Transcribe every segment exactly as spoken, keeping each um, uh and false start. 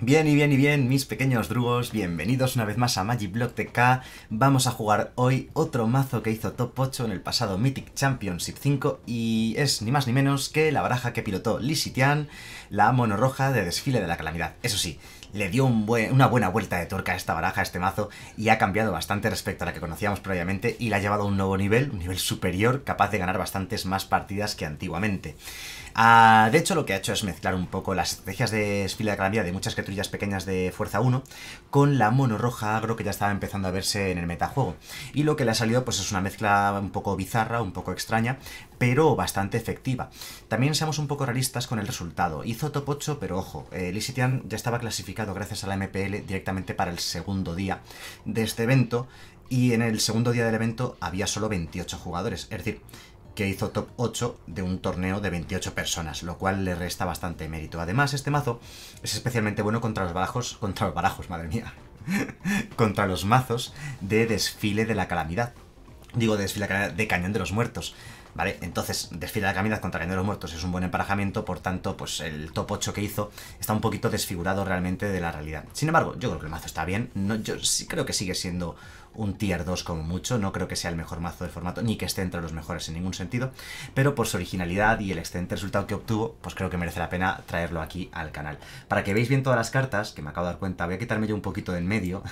Bien y bien y bien, mis pequeños drugos, bienvenidos una vez más a Magicblock T K. Vamos a jugar hoy otro mazo que hizo top ocho en el pasado Mythic Championship cinco y es ni más ni menos que la baraja que pilotó Lissitian, la mono roja de Desfile de la Calamidad. Eso sí, le dio un buen, una buena vuelta de tuerca a esta baraja, a este mazo, y ha cambiado bastante respecto a la que conocíamos previamente y la ha llevado a un nuevo nivel, un nivel superior, capaz de ganar bastantes más partidas que antiguamente. Uh, de hecho, lo que ha hecho es mezclar un poco las estrategias de Desfile de la Calamidad de muchas criaturillas pequeñas de fuerza uno con la mono roja agro que ya estaba empezando a verse en el metajuego. Y lo que le ha salido pues es una mezcla un poco bizarra, un poco extraña, pero bastante efectiva. También seamos un poco realistas con el resultado. Hizo top ocho, pero ojo, eh, Lissitian ya estaba clasificado gracias a la M P L directamente para el segundo día de este evento, y en el segundo día del evento había solo veintiocho jugadores, es decir, que hizo top ocho de un torneo de veintiocho personas, lo cual le resta bastante mérito. Además, este mazo es especialmente bueno contra los barajos, contra los barajos, madre mía, contra los mazos de Desfile de la Calamidad. Digo, de Desfile de la Calamidad, de Cañón de los Muertos. ¿Vale? Entonces, Desfile de la Calamidad contra Cañón de los Muertos es un buen emparejamiento, por tanto, pues el top ocho que hizo está un poquito desfigurado realmente de la realidad. Sin embargo, yo creo que el mazo está bien, no, yo sí creo que sigue siendo un tier dos como mucho, no creo que sea el mejor mazo del formato, ni que esté entre los mejores en ningún sentido, pero por su originalidad y el excelente resultado que obtuvo, pues creo que merece la pena traerlo aquí al canal. Para que veáis bien todas las cartas, que me acabo de dar cuenta, voy a quitarme yo un poquito del medio,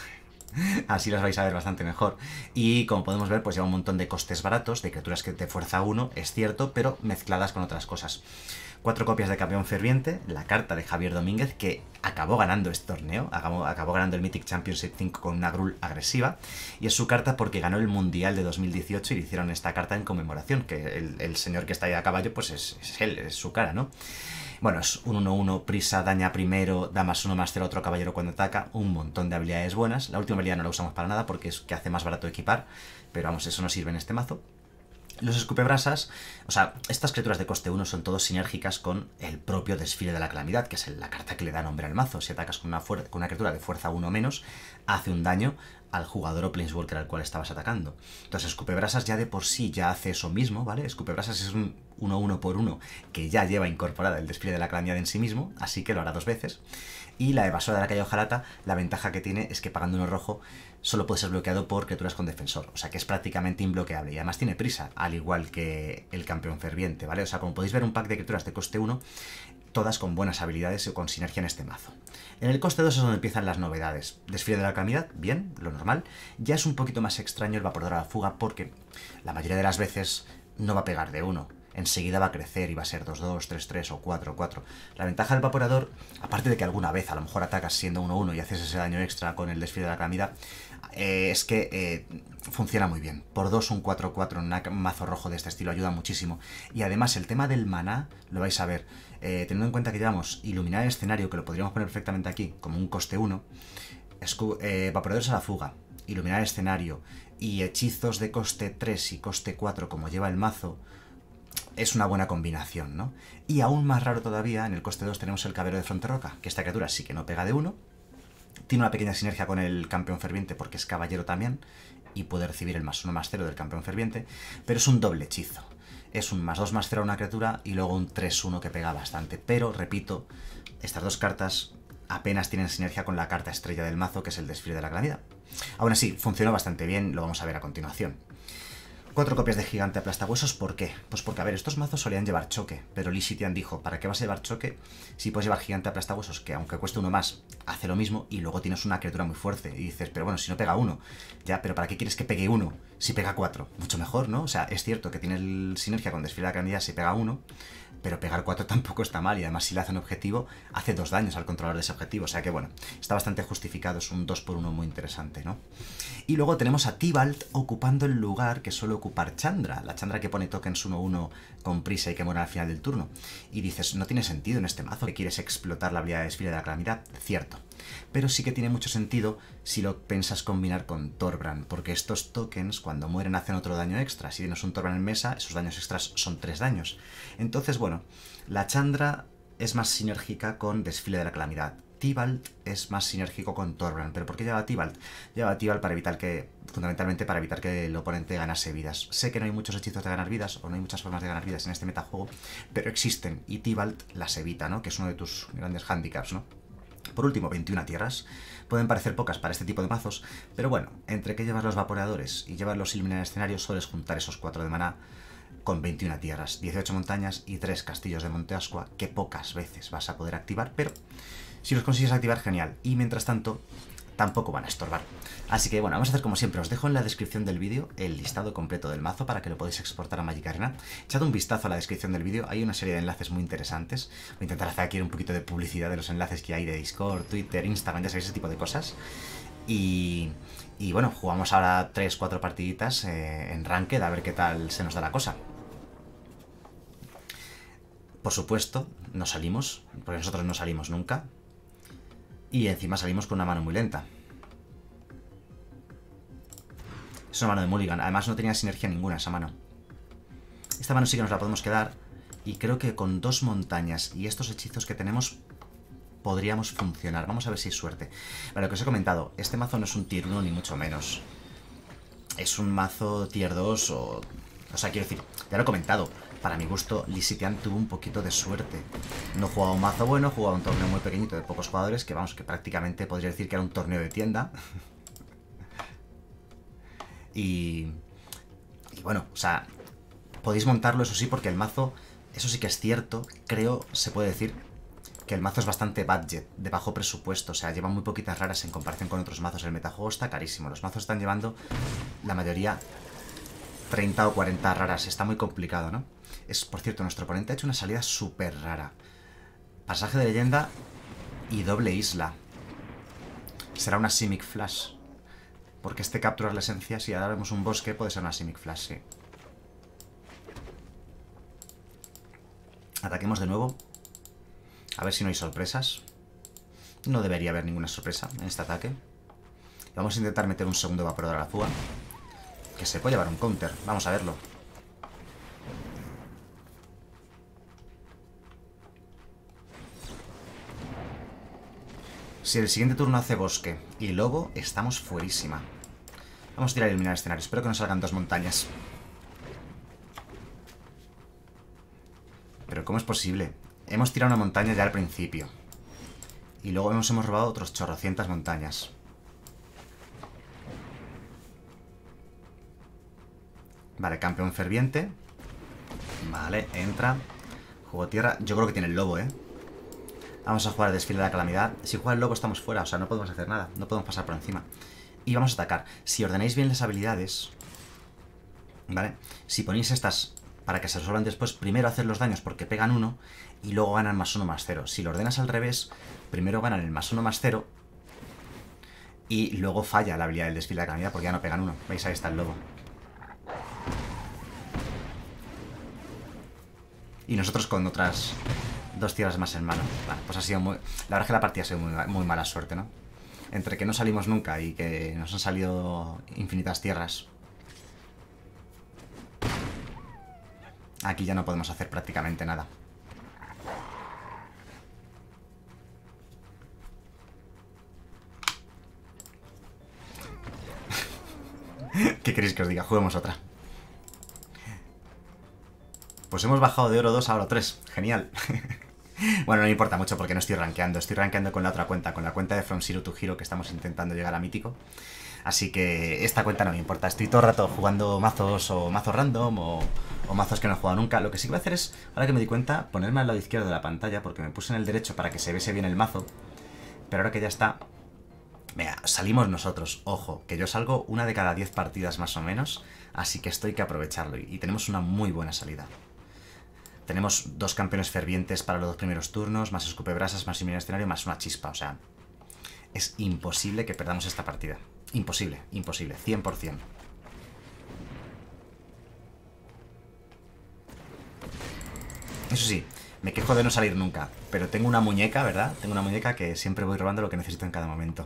así las vais a ver bastante mejor. Y como podemos ver, pues lleva un montón de costes baratos, de criaturas que de fuerza uno, es cierto, pero mezcladas con otras cosas. Cuatro copias de Campeón Ferviente, la carta de Javier Domínguez, que acabó ganando este torneo, acabó, acabó ganando el Mythic Championship cinco con una Grul agresiva, y es su carta porque ganó el Mundial de dos mil dieciocho y le hicieron esta carta en conmemoración, que el, el señor que está ahí a caballo, pues es, es él, es su cara, ¿no? Bueno, es un uno uno, prisa, daña primero, da más uno más cero otro caballero cuando ataca, un montón de habilidades buenas. La última habilidad no la usamos para nada porque es que hace más barato equipar, pero vamos, eso no sirve en este mazo. Los escupebrasas, o sea, estas criaturas de coste uno son todos sinérgicas con el propio Desfile de la Calamidad, que es la carta que le da nombre al mazo. Si atacas con una, con una criatura de fuerza uno menos, hace un daño al jugador o planeswalker al cual estabas atacando. Entonces, escupebrasas ya de por sí ya hace eso mismo, ¿vale? Escupebrasas es un uno uno por uno que ya lleva incorporada el Desfile de la Calamidad en sí mismo, así que lo hará dos veces. Y la evasora de la calle Ojalata, la ventaja que tiene es que pagando uno rojo solo puede ser bloqueado por criaturas con defensor, o sea que es prácticamente imbloqueable y además tiene prisa, al igual que el Campeón Ferviente, ¿vale? O sea, como podéis ver, un pack de criaturas de coste uno, todas con buenas habilidades y con sinergia en este mazo. En el coste dos es donde empiezan las novedades. Desfile de la Calamidad, bien, lo normal. Ya es un poquito más extraño el Vaporador a la Fuga porque la mayoría de las veces no va a pegar de uno. Enseguida va a crecer y va a ser dos dos, tres tres o cuatro cuatro. La ventaja del Vaporador, aparte de que alguna vez a lo mejor atacas siendo uno uno y haces ese daño extra con el Desfile de la Calamidad, eh, es que eh, funciona muy bien. Por dos un cuatro cuatro en un mazo rojo de este estilo ayuda muchísimo. Y además el tema del maná, lo vais a ver, eh, teniendo en cuenta que llevamos Iluminar el Escenario, que lo podríamos poner perfectamente aquí como un coste uno, eh, Vaporadores a la Fuga, Iluminar el Escenario y hechizos de coste tres y coste cuatro como lleva el mazo, es una buena combinación, ¿no? Y aún más raro todavía, en el coste dos tenemos el Caballero de Fronterroca, que esta criatura sí que no pega de uno, tiene una pequeña sinergia con el Campeón Ferviente porque es caballero también, y puede recibir el más uno más cero del Campeón Ferviente, pero es un doble hechizo. Es un más dos más cero a una criatura y luego un tres uno que pega bastante, pero, repito, estas dos cartas apenas tienen sinergia con la carta estrella del mazo, que es el Desfile de la Calamidad. Aún así, funcionó bastante bien, lo vamos a ver a continuación. Cuatro copias de Gigante Aplastahuesos, ¿por qué? Pues porque, a ver, estos mazos solían llevar choque, pero Lissitian dijo, ¿para qué vas a llevar choque si puedes llevar Gigante Aplastahuesos, que aunque cueste uno más, hace lo mismo, y luego tienes una criatura muy fuerte? Y dices, pero bueno, si no pega uno, ya, pero ¿para qué quieres que pegue uno si pega cuatro? Mucho mejor, ¿no? O sea, es cierto que tiene el sinergia con Desfile de la Calamidad si pega uno, pero pegar cuatro tampoco está mal, y además si le hace un objetivo, hace dos daños al controlador de ese objetivo, o sea que bueno, está bastante justificado, es un dos por uno muy interesante, ¿no? Y luego tenemos a Tibalt ocupando el lugar que suele ocupar Chandra, la Chandra que pone tokens uno uno con prisa y que muere al final del turno. Y dices, no tiene sentido en este mazo que quieres explotar la habilidad de Desfile de la Calamidad, cierto. Pero sí que tiene mucho sentido si lo piensas combinar con Thorbrand, porque estos tokens cuando mueren hacen otro daño extra. Si tienes un Thorbrand en mesa, esos daños extras son tres daños. Entonces, bueno, la Chandra es más sinérgica con Desfile de la Calamidad. Tibalt es más sinérgico con Thorbrand. ¿Pero por qué lleva Tibalt? Lleva Tibalt para evitar que, fundamentalmente para evitar que el oponente ganase vidas. Sé que no hay muchos hechizos de ganar vidas, o no hay muchas formas de ganar vidas en este metajuego, pero existen, y Tibalt las evita, ¿no? Que es uno de tus grandes handicaps, ¿no? Por último, veintiuna tierras. Pueden parecer pocas para este tipo de mazos, pero bueno, entre que llevas los vaporeadores y llevas los iluminar escenarios, sueles juntar esos cuatro de maná con veintiuna tierras, dieciocho montañas y tres castillos de Monte Ascua, que pocas veces vas a poder activar, pero si los consigues activar, genial. Y mientras tanto, tampoco van a estorbar. Así que bueno, vamos a hacer como siempre. Os dejo en la descripción del vídeo el listado completo del mazo para que lo podáis exportar a Magic Arena. Echad un vistazo a la descripción del vídeo, hay una serie de enlaces muy interesantes. Voy a intentar hacer aquí un poquito de publicidad de los enlaces que hay de Discord, Twitter, Instagram, ya sabéis, ese tipo de cosas. Y, y bueno, jugamos ahora tres cuatro partiditas eh, en Ranked, a ver qué tal se nos da la cosa. Por supuesto, no salimos, porque nosotros no salimos nunca. Y encima salimos con una mano muy lenta. Es una mano de Mulligan. Además no tenía sinergia ninguna esa mano. Esta mano sí que nos la podemos quedar. Y creo que con dos montañas y estos hechizos que tenemos podríamos funcionar. Vamos a ver si hay suerte. Vale, lo que os he comentado. Este mazo no es un tier uno ni mucho menos. Es un mazo tier dos o... O sea, quiero decir, ya lo he comentado. Para mi gusto, Licitian tuvo un poquito de suerte. No jugaba un mazo bueno, jugaba un torneo muy pequeñito de pocos jugadores, que vamos, que prácticamente podría decir que era un torneo de tienda. y... Y bueno, o sea, podéis montarlo, eso sí, porque el mazo, eso sí que es cierto, creo, se puede decir, que el mazo es bastante budget, de bajo presupuesto, o sea, lleva muy poquitas raras en comparación con otros mazos. El metajuego está carísimo, los mazos están llevando, la mayoría, treinta o cuarenta raras, está muy complicado, ¿no? Es, por cierto, nuestro oponente ha hecho una salida súper rara. Pasaje de leyenda y doble isla. Será una Simic Flash. Porque este capturar la esencia, si ahora vemos un bosque, puede ser una Simic Flash, sí. Ataquemos de nuevo. A ver si no hay sorpresas. No debería haber ninguna sorpresa en este ataque. Vamos a intentar meter un segundo evaporador a la fuga. Que se puede llevar un counter. Vamos a verlo. Si el siguiente turno hace bosque y lobo, estamos fuerísima. Vamos a tirar a iluminar el escenario. Espero que nos salgan dos montañas. Pero ¿cómo es posible? Hemos tirado una montaña ya al principio. Y luego nos hemos robado otros chorrocientas montañas. Vale, campeón ferviente. Vale, entra. Juego tierra. Yo creo que tiene el lobo, ¿eh? Vamos a jugar el desfile de la calamidad. Si juega el lobo estamos fuera, o sea, no podemos hacer nada. No podemos pasar por encima. Y vamos a atacar. Si ordenáis bien las habilidades, ¿vale? Si ponéis estas para que se resuelvan después, primero hacer los daños porque pegan uno y luego ganan más uno más cero. Si lo ordenas al revés, primero ganan el más uno más cero y luego falla la habilidad del desfile de la calamidad porque ya no pegan uno. ¿Veis? Ahí está el lobo. Y nosotros con otras dos tierras más en mano. Vale, pues ha sido muy... La verdad es que la partida ha sido muy, muy mala suerte, ¿no? Entre que no salimos nunca y que nos han salido infinitas tierras. Aquí ya no podemos hacer prácticamente nada. ¿Qué queréis que os diga? Juguemos otra. Pues hemos bajado de oro dos a oro tres. Genial. Bueno, no me importa mucho porque no estoy rankeando. Estoy rankeando con la otra cuenta, con la cuenta de From Zero to Hero, que estamos intentando llegar a mítico. Así que esta cuenta no me importa. Estoy todo el rato jugando mazos o mazos random o, o mazos que no he jugado nunca. Lo que sí que voy a hacer es, ahora que me di cuenta, ponerme al lado izquierdo de la pantalla porque me puse en el derecho para que se viese bien el mazo. Pero ahora que ya está... Mira, salimos nosotros. Ojo, que yo salgo una de cada diez partidas más o menos. Así que esto hay que aprovecharlo. Y tenemos una muy buena salida. Tenemos dos campeones fervientes para los dos primeros turnos, más escupebrasas, más iluminar escenario, más una chispa. O sea, es imposible que perdamos esta partida. Imposible, imposible, cien por cien. Eso sí, me quejo de no salir nunca, pero tengo una muñeca, ¿verdad? Tengo una muñeca que siempre voy robando lo que necesito en cada momento.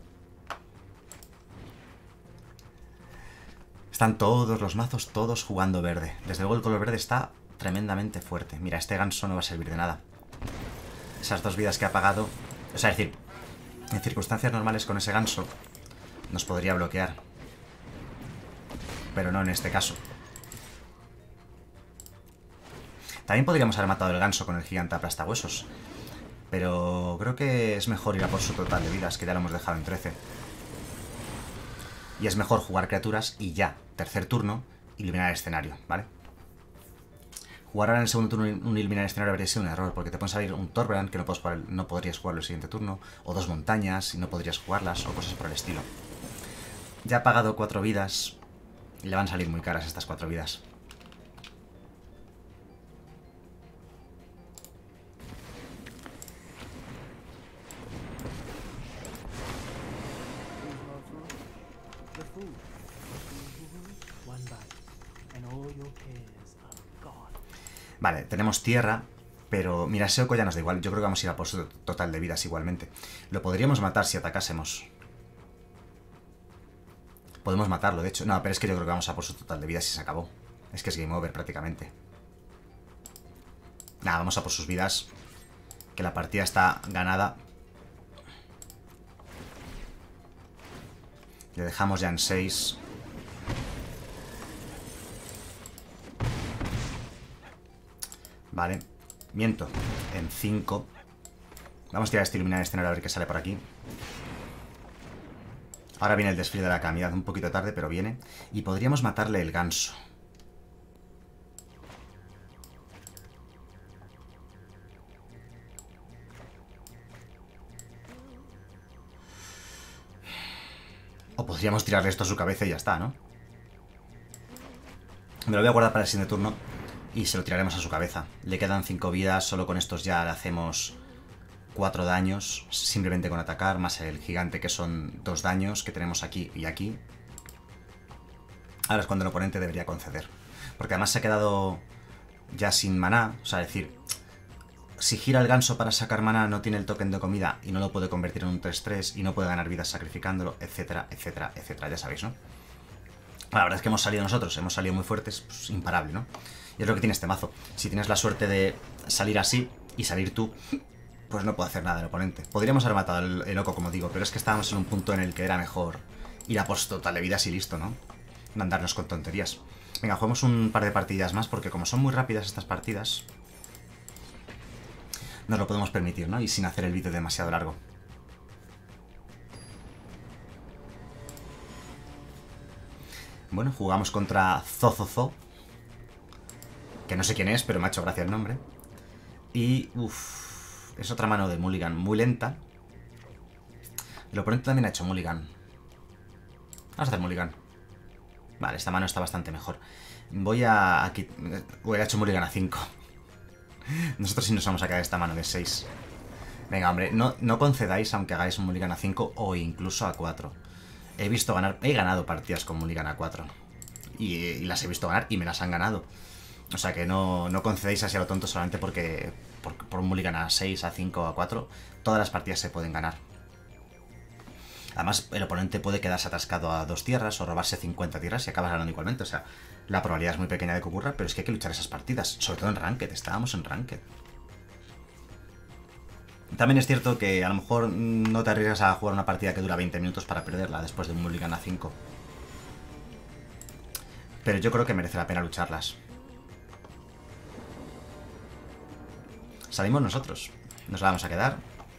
Están todos los mazos, todos jugando verde. Desde luego el color verde está tremendamente fuerte. Mira, este ganso no va a servir de nada. Esas dos vidas que ha pagado... O sea, es decir, en circunstancias normales con ese ganso nos podría bloquear. Pero no en este caso. También podríamos haber matado el ganso con el gigante aplastahuesos. Pero creo que es mejor ir a por su total de vidas, que ya lo hemos dejado en trece. Y es mejor jugar criaturas y ya, tercer turno, eliminar el escenario, ¿vale? Jugar ahora en el segundo turno un eliminar el escenario habría sido un error, porque te puede salir un Thorbrand que no, puedes jugar, no podrías jugarlo el siguiente turno, o dos montañas y no podrías jugarlas, o cosas por el estilo. Ya ha pagado cuatro vidas, y le van a salir muy caras estas cuatro vidas. Vale, tenemos tierra, pero mira, ese Oko ya nos da igual. Yo creo que vamos a ir a por su total de vidas igualmente. Lo podríamos matar si atacásemos. Podemos matarlo, de hecho. No, pero es que yo creo que vamos a por su total de vidas y se acabó. Es que es game over prácticamente. Nada, vamos a por sus vidas. Que la partida está ganada. Le dejamos ya en seis. Vale, miento. En cinco. Vamos a tirar este iluminar el escenario a ver qué sale por aquí. Ahora viene el desfile de la calamidad, un poquito tarde, pero viene. Y podríamos matarle el ganso. O podríamos tirarle esto a su cabeza y ya está, ¿no? Me lo voy a guardar para el siguiente turno. Y se lo tiraremos a su cabeza. Le quedan cinco vidas, solo con estos ya le hacemos cuatro daños, simplemente con atacar, más el gigante que son dos daños que tenemos aquí y aquí. Ahora es cuando el oponente debería conceder. Porque además se ha quedado ya sin maná, o sea, es decir, si gira el ganso para sacar maná no tiene el token de comida y no lo puede convertir en un tres tres y no puede ganar vidas sacrificándolo, etcétera, etcétera, etcétera, ya sabéis, ¿no? La verdad es que hemos salido nosotros, hemos salido muy fuertes, pues imparable, ¿no? Y es lo que tiene este mazo. Si tienes la suerte de salir así y salir tú, pues no puede hacer nada el oponente. Podríamos haber matado el, el Oko, como digo, pero es que estábamos en un punto en el que era mejor ir a por total de vidas y listo, ¿no? No andarnos con tonterías. Venga, juguemos un par de partidillas más, porque como son muy rápidas estas partidas, nos lo podemos permitir, ¿no? Y sin hacer el vídeo demasiado largo. Bueno, jugamos contra Zozozo, que no sé quién es, pero me ha hecho gracia el nombre. Y, uff, es otra mano de Mulligan muy lenta. El oponente también ha hecho Mulligan. Vamos a hacer Mulligan. Vale, esta mano está bastante mejor. Voy a... Aquí... Uy, he hecho Mulligan a cinco. Nosotros sí nos vamos a quedar esta mano de seis. Venga, hombre, no, no concedáis aunque hagáis un Mulligan a cinco o incluso a cuatro. He visto ganar... He ganado partidas con Mulligan a cuatro. Y, y las he visto ganar y me las han ganado. O sea que no, no concedéis así a lo tonto solamente porque por, por un Mulligan a seis, a cinco, a cuatro. Todas las partidas se pueden ganar. Además, el oponente puede quedarse atascado a dos tierras o robarse cincuenta tierras y acabas ganando igualmente. O sea, la probabilidad es muy pequeña de que ocurra, pero es que hay que luchar esas partidas. Sobre todo en Ranked, estábamos en Ranked. También es cierto que a lo mejor no te arriesgas a jugar una partida que dura veinte minutos para perderla después de un Mulligan a cinco. Pero yo creo que merece la pena lucharlas. Salimos nosotros. Nos la vamos a quedar.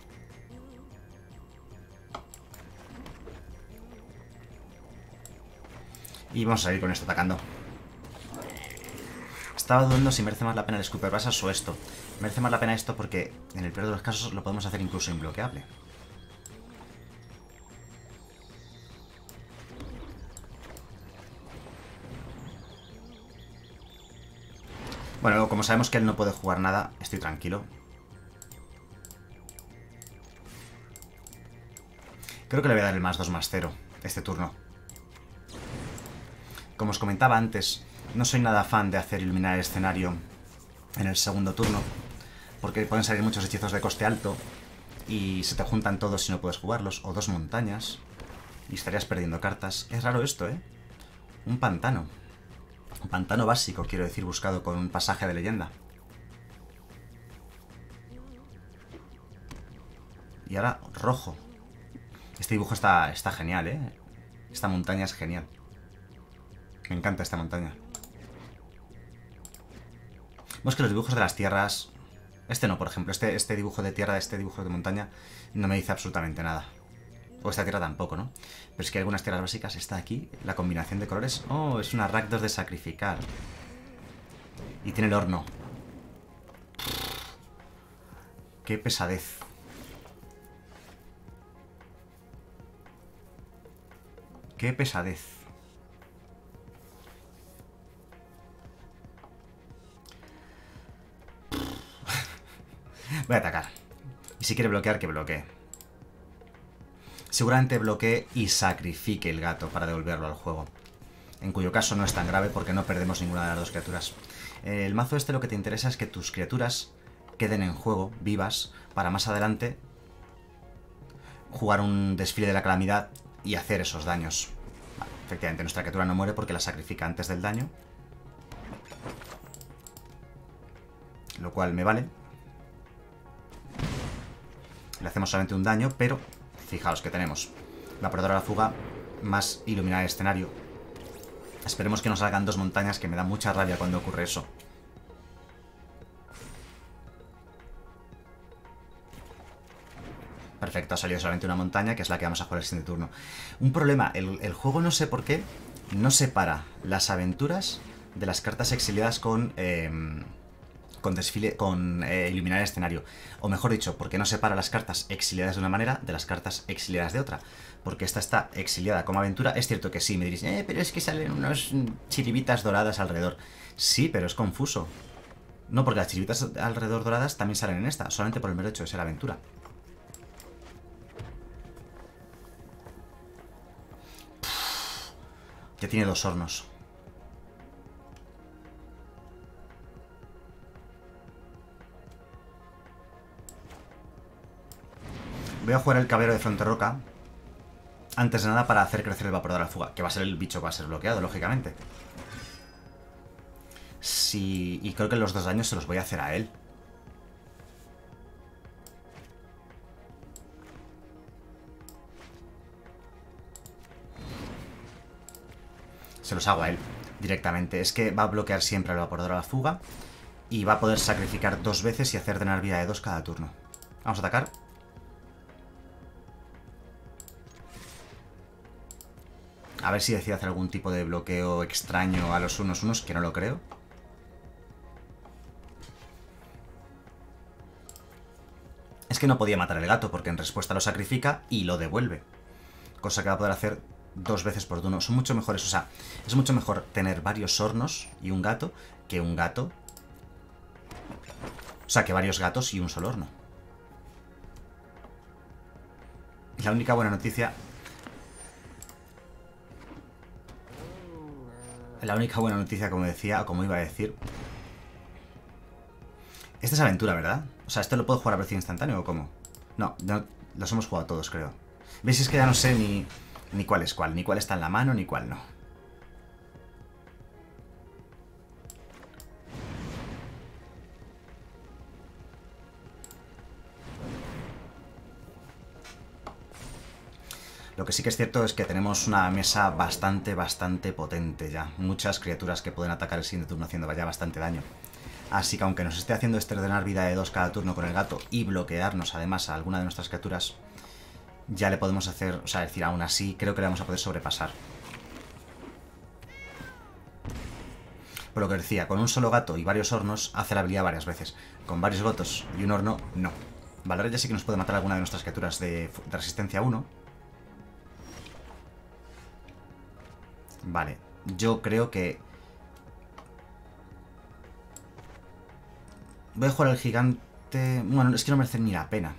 Y vamos a salir con esto atacando. Estaba dudando si merece más la pena el Scooper Basas o esto. Merece más la pena esto porque en el peor de los casos lo podemos hacer incluso imbloqueable. Bueno, como sabemos que él no puede jugar nada, estoy tranquilo. Creo que le voy a dar el más dos más cero este turno. Como os comentaba antes, no soy nada fan de hacer iluminar el escenario en el segundo turno, porque pueden salir muchos hechizos de coste alto y se te juntan todos si no puedes jugarlos, o dos montañas, y estarías perdiendo cartas. Es raro esto, ¿eh? Un pantano. Un pantano básico, quiero decir, buscado con un pasaje de leyenda. Y ahora, rojo. Este dibujo está, está genial, ¿eh? Esta montaña es genial. Me encanta esta montaña. Vemos que los dibujos de las tierras Este no, por ejemplo. Este, este dibujo de tierra, este dibujo de montaña, no me dice absolutamente nada. O esta tierra tampoco, ¿no? Pero es que hay algunas tierras básicas. Está aquí, la combinación de colores. Oh, es una Rakdos de sacrificar. Y tiene el horno. Qué pesadez. Qué pesadez. Voy a atacar. Y si quiere bloquear, que bloquee. Seguramente bloquee y sacrifique el gato para devolverlo al juego. En cuyo caso no es tan grave porque no perdemos ninguna de las dos criaturas. El mazo este lo que te interesa es que tus criaturas queden en juego, vivas, para más adelante jugar un desfile de la calamidad y hacer esos daños. Vale, efectivamente, nuestra criatura no muere porque la sacrifica antes del daño. Lo cual me vale. Le hacemos solamente un daño, pero fijaos que tenemos Vaporadora a la fuga más iluminar el escenario. Esperemos que nos salgan dos montañas, que me da mucha rabia cuando ocurre eso. Perfecto, ha salido solamente una montaña, que es la que vamos a jugar el siguiente turno. Un problema, el, el juego no sé por qué no separa las aventuras de las cartas exiliadas con... Eh, con desfile, con eh, iluminar el escenario. O mejor dicho, porque no separa las cartas exiliadas de una manera de las cartas exiliadas de otra. Porque esta está exiliada como aventura. Es cierto que sí, me diréis, eh, pero es que salen unos chiribitas doradas alrededor. Sí, pero es confuso. No, porque las chiribitas alrededor doradas también salen en esta, solamente por el mero hecho de ser aventura. Ya tiene dos hornos. Voy a jugar el caballero de Fronterroca antes de nada para hacer crecer el vaporador a la fuga, que va a ser el bicho que va a ser bloqueado, lógicamente. Sí, y creo que los dos daños se los voy a hacer a él. Se los hago a él directamente. Es que va a bloquear siempre al vaporador a la fuga y va a poder sacrificar dos veces y hacer drenar vida de dos cada turno. Vamos a atacar. A ver si decide hacer algún tipo de bloqueo extraño a los unos unos, que no lo creo. Es que no podía matar el gato, porque en respuesta lo sacrifica y lo devuelve. Cosa que va a poder hacer dos veces por turno. Son mucho mejores, o sea, es mucho mejor tener varios hornos y un gato que un gato. O sea, que varios gatos y un solo horno. La única buena noticia... La única buena noticia, como decía, o como iba a decir... Esta es aventura, ¿verdad? O sea, ¿esto lo puedo jugar a precio instantáneo o cómo? No, no, los hemos jugado todos, creo. ¿Veis? Es que ya no sé ni, ni cuál es cuál, ni cuál está en la mano, ni cuál no. Lo que sí que es cierto es que tenemos una mesa bastante, bastante potente ya. Muchas criaturas que pueden atacar el siguiente turno haciendo ya bastante daño. Así que aunque nos esté haciendo este ordenar vida de dos cada turno con el gato y bloquearnos además a alguna de nuestras criaturas, ya le podemos hacer, o sea, es decir, aún así creo que le vamos a poder sobrepasar. Por lo que decía, con un solo gato y varios hornos hace la habilidad varias veces. Con varios gatos y un horno, no. Vale, ya sí que nos puede matar alguna de nuestras criaturas de, de resistencia uno. Vale, yo creo que... Voy a jugar al gigante... Bueno, es que no merece ni la pena.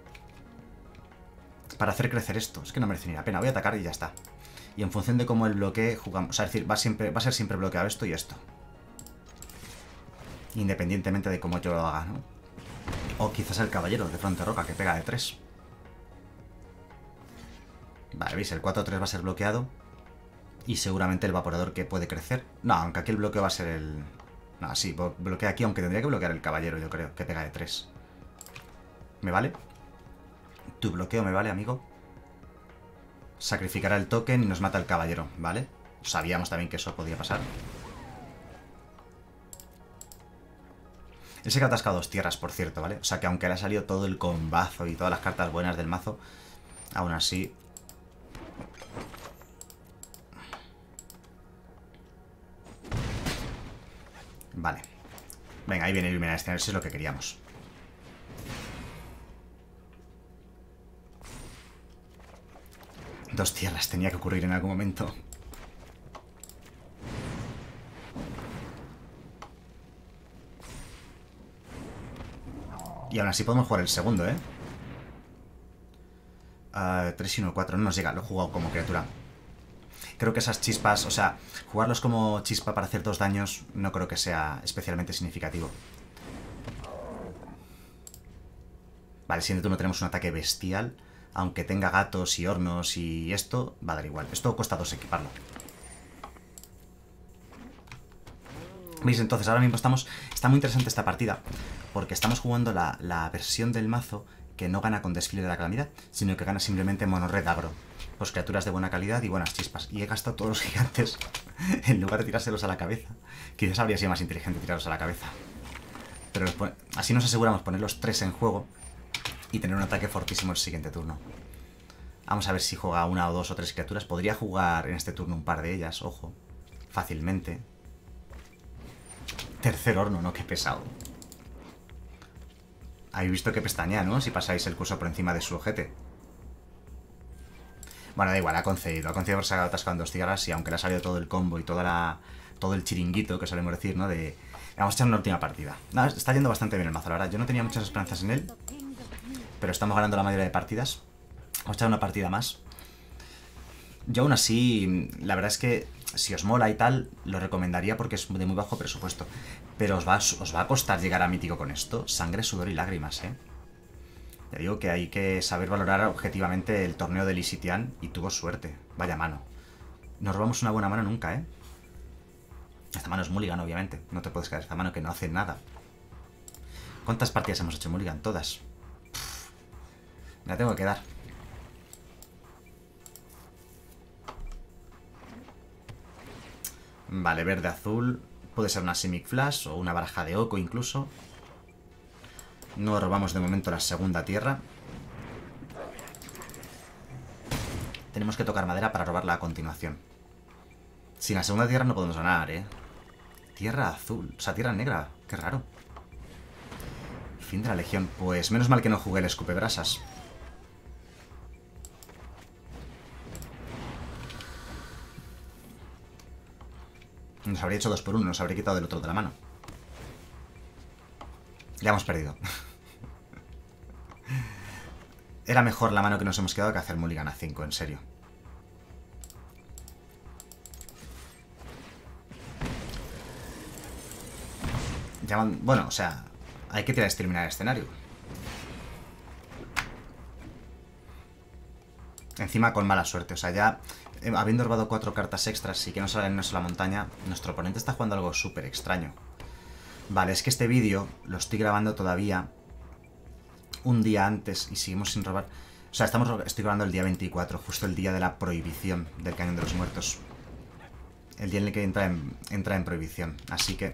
Para hacer crecer esto, es que no merece ni la pena. Voy a atacar y ya está. Y en función de cómo el bloquee, jugamos. O sea, es decir, va, siempre, va a ser siempre bloqueado esto y esto. Independientemente de cómo yo lo haga, ¿no? O quizás el caballero de Fronterroca, que pega de tres. Vale, veis, el cuatro tres va a ser bloqueado. Y seguramente el vaporador que puede crecer. No, aunque aquí el bloqueo va a ser el... No, sí, bloquea aquí, aunque tendría que bloquear el caballero, yo creo, que pega de tres. ¿Me vale? Tu bloqueo me vale, amigo. Sacrificará el token y nos mata el caballero, ¿vale? Sabíamos también que eso podía pasar. Él se que ha atascado dos tierras, por cierto, ¿vale? O sea que aunque le ha salido todo el combazo y todas las cartas buenas del mazo, aún así... Vale. Venga, ahí viene iluminar escenarios, es lo que queríamos. Dos tierras tenía que ocurrir en algún momento. Y aún así podemos jugar el segundo, ¿eh? Uh, tres y uno, cuatro. No nos llega, lo he jugado como criatura. Creo que esas chispas, o sea, jugarlos como chispa para hacer dos daños no creo que sea especialmente significativo. Vale, siguiente turno tenemos un ataque bestial. Aunque tenga gatos y hornos y esto, va a dar igual. Esto cuesta dos equiparlo. ¿Veis? Entonces ahora mismo estamos... Está muy interesante esta partida, porque estamos jugando la, la versión del mazo que no gana con Desfile de la Calamidad, sino que gana simplemente mono-red agro. Pues criaturas de buena calidad y buenas chispas. Y he gastado todos los gigantes en lugar de tirárselos a la cabeza. Quizás habría sido más inteligente tirarlos a la cabeza. Pero así nos aseguramos poner los tres en juego y tener un ataque fortísimo el siguiente turno. Vamos a ver si juega una o dos o tres criaturas. Podría jugar en este turno un par de ellas, ojo. Fácilmente. Tercer horno, ¿no? Qué pesado. Habéis visto que pestañea, ¿no? Si pasáis el curso por encima de su ojete. Bueno, da igual, ha concedido. Ha concedido por sacar atascado en dos tierras y aunque le ha salido todo el combo y toda la, todo el chiringuito que solemos decir, ¿no? De... Vamos a echar una última partida. No, está yendo bastante bien el mazo, la verdad. Yo no tenía muchas esperanzas en él, pero estamos ganando la mayoría de partidas. Vamos a echar una partida más. Yo aún así, la verdad es que si os mola y tal, lo recomendaría porque es de muy bajo presupuesto. Pero os va, os va a costar llegar a mítico con esto. Sangre, sudor y lágrimas, ¿eh? Ya digo que hay que saber valorar objetivamente el torneo de Lisitian y tuvo suerte. Vaya mano. No robamos una buena mano nunca, ¿eh? Esta mano es Mulligan, obviamente. No te puedes caer esta mano que no hace nada. ¿Cuántas partidas hemos hecho Mulligan? Todas. Pff, me la tengo que dar. Vale, verde, azul. Puede ser una Simic Flash o una baraja de Oko incluso. No robamos de momento la segunda tierra. Tenemos que tocar madera para robarla a continuación. Sin la segunda tierra no podemos ganar, ¿eh? Tierra azul. O sea, tierra negra. Qué raro. Fin de la legión. Pues menos mal que no jugué el escupebrasas. Nos habría hecho dos por uno. Nos habría quitado del otro de la mano. Ya hemos perdido. Era mejor la mano que nos hemos quedado que hacer Mulligan a cinco, en serio. Llaman... Bueno, o sea, hay que tirar a exterminar el escenario. Encima con mala suerte, o sea, ya eh, habiendo robado cuatro cartas extras y que no salgan en una sola montaña, nuestro oponente está jugando algo súper extraño. Vale, es que este vídeo lo estoy grabando todavía un día antes y seguimos sin robar. O sea, estamos, estoy grabando el día veinticuatro, justo el día de la prohibición del Cañón de los Muertos. El día en el que entra en, entra en prohibición, así que...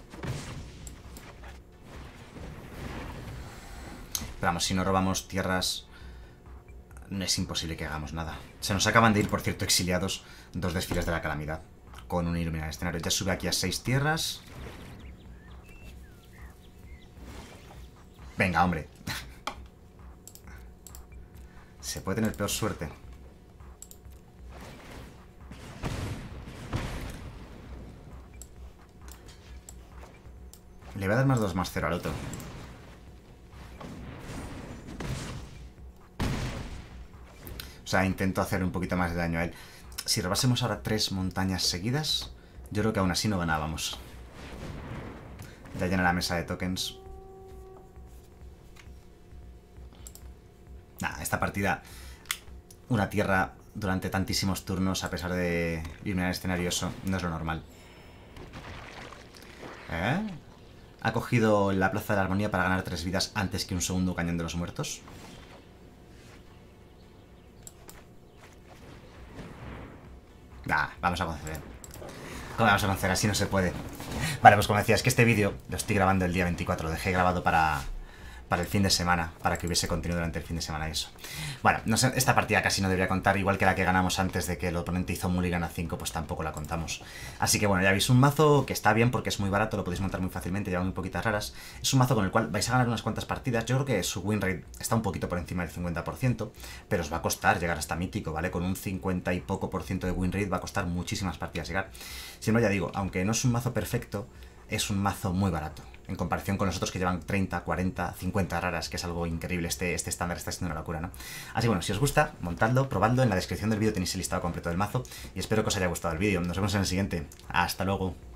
Pero vamos, si no robamos tierras, no es imposible que hagamos nada. Se nos acaban de ir, por cierto, exiliados dos desfiles de la calamidad con un iluminar escenario. Ya sube aquí a seis tierras. Venga, hombre. Se puede tener peor suerte. Le voy a dar más dos más cero al otro. O sea, intento hacer un poquito más de daño a él. Si robásemos ahora tres montañas seguidas, yo creo que aún así no ganábamos. Ya llena la mesa de tokens. Nah, esta partida, una tierra durante tantísimos turnos, a pesar de iluminar el escenario, eso no es lo normal. ¿Eh? ¿Ha cogido la Plaza de la Armonía para ganar tres vidas antes que un segundo Cañón de los Muertos? Nah, vamos a conceder. ¿Cómo vamos a conceder? Así no se puede. Vale, pues como decía, es que este vídeo lo estoy grabando el día veinticuatro, lo dejé grabado para, para el fin de semana, para que hubiese contenido durante el fin de semana y eso. Bueno, no sé, esta partida casi no debería contar, igual que la que ganamos antes de que el oponente hizo mulligan a cinco, pues tampoco la contamos. Así que bueno, ya veis, un mazo que está bien porque es muy barato, lo podéis montar muy fácilmente, lleva muy poquitas raras. Es un mazo con el cual vais a ganar unas cuantas partidas. Yo creo que su win rate está un poquito por encima del cincuenta por ciento, pero os va a costar llegar hasta mítico, ¿vale? Con un cincuenta y poco por ciento de win rate va a costar muchísimas partidas llegar. Si no, ya digo, aunque no es un mazo perfecto, es un mazo muy barato, en comparación con los otros que llevan treinta, cuarenta, cincuenta raras, que es algo increíble. Este, este estándar está siendo una locura, ¿no? Así que bueno, si os gusta, montadlo, probadlo. En la descripción del vídeo tenéis el listado completo del mazo y espero que os haya gustado el vídeo. Nos vemos en el siguiente. Hasta luego.